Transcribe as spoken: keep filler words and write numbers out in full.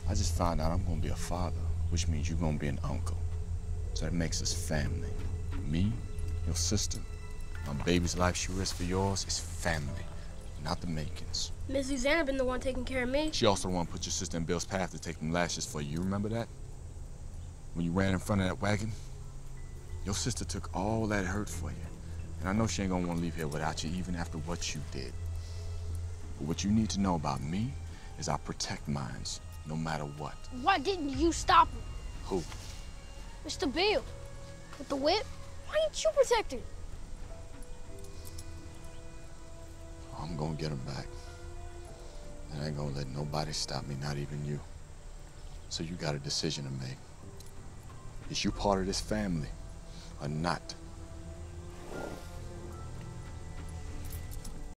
I just found out I'm gonna be a father, which means you're gonna be an uncle. So that makes us family. Me, your sister, my baby's life she risked for yours is family, not the Macons. Miss Susanna been the one taking care of me. She also the one put your sister in Bill's path to take them lashes for you. You remember that? When you ran in front of that wagon? Your sister took all that hurt for you. And I know she ain't gonna wanna leave here without you even after what you did. But what you need to know about me is I protect mines, no matter what. Why didn't you stop him? Who? Mister Bill. With the whip? Why didn't you protect her? I'm gonna get him back. And I ain't gonna let nobody stop me, not even you. So you got a decision to make. Is you part of this family or not?